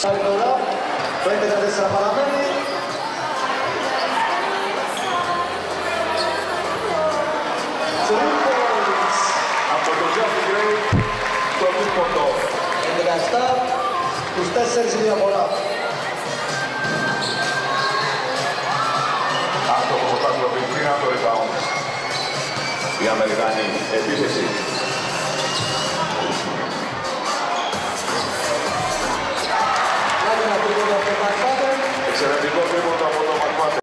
Άλλη φορά, το 11-4 παραμένει. Τρίπολης. Από το Τζέφι Γκρέι, το τρίποντο. 11-7, τους 4 η διαφορά. Αυτό το πρωτάθλημα πήραν το rebound. Οι Αμερικανοί επίθεση.